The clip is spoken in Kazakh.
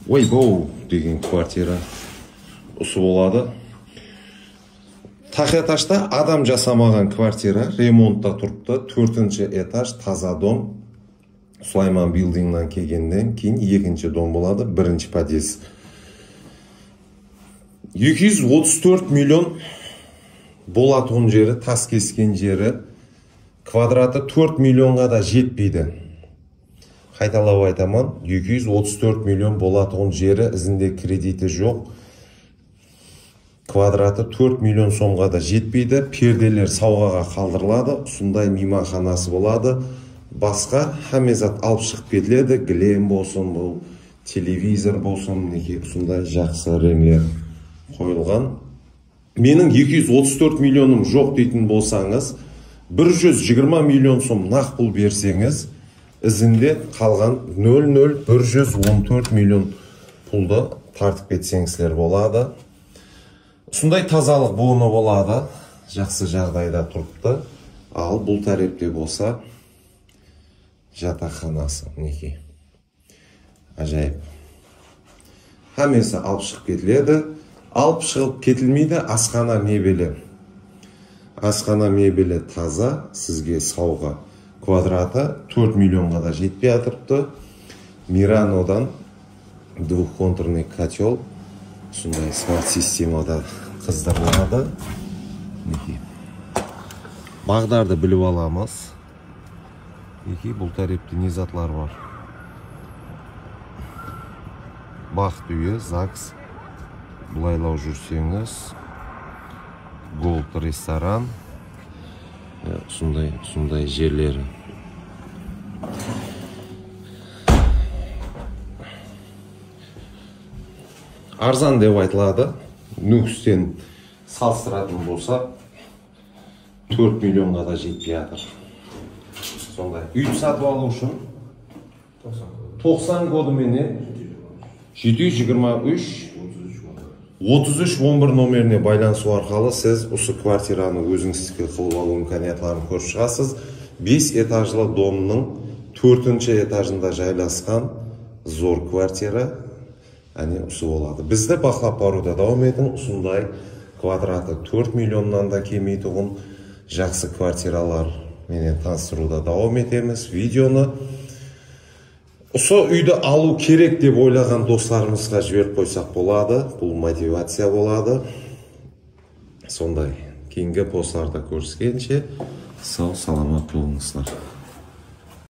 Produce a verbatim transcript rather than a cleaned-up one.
Ойбоу деген квартира осы болады. Тақ этажда адам жасамаған квартира, ремонтта тұрыпты, төртінші этаж, таза дом. Сулайман билдингнан келгенден кейін екінші дом болады, бірінші подъезд. екі жүз отыз төрт миллион болатын жері, тас кескен жері, квадраты төрт миллионға да жетпейді. Қайталап айтамын, екі жүз отыз төрт миллион болатын жері, ізінде кредиті жоқ. Квадраты төрт миллион сомға да жетпейді. Перделер сауғаға қалдырылады, сондай мейманханасы болады. Басқа хамезат алып шығып кетіледі, гілем болсын, бұл телевизор болсын, неке сондай жақсы реңлер қойылған. Менің екі жүз отыз төрт миллионым жоқ дейтін болсаңыз, бір жүз жиырма миллион сом нақ пұл берсеңіз, ізінде қалған нөл нөл бір жүз он төрт миллион пұлды тартып кетсеңіздер болады. Сондай тазалық болуы болады, жақсы жағдайда тұрыпты. Ал бұл тарепте болса, жатақханасы, неке. Ажайып. Хамесі алып шығып кетіледі. Алып шығып кетілмейді, асхана мебелі. Асхана мебелі таза, сізге сауға. Квадраты төрт миллионға да жетпей атырыпты. Миранодан двухконтурный котел. Сондай смарт-системада қыздырылады. Бағдарды біліп аламыз. Бұл тарепте не затлар бар? Бақыт үйі, ЗАГС. Бұлайлау жүрсеңіз. Голд ресторан. Сондай, сондай жерлері. Арзан деп айтылады. Нүкістен салыстыратын болса, төрт миллионға да жетпей жатыр. Сондай. Үйді сатып алу үшін тоқсан кодыменен жеті жүз жиырма үш отыз үш он бір номеріне байланысу арқылы сіз осы квартираны өзіңіздікі қылып алу имканиятларын көріп шығасыз. бес этажлы домның төртінші этажында жайласқан зор квартира әне осы болады. Бізді бақылап баруда дауым етін, ұсындай квадраты төрт миллионнан да кемейтұғын жақсы квартиралар менен таныстыруда дауым етеміз. Видеоны осы үйді алу керек деп ойлаған достарымызға жіберіп қойсақ болады. Бұл мотивация болады. Сондай. Кейінгі посттарда көріскенше сау саламат болыңыздар.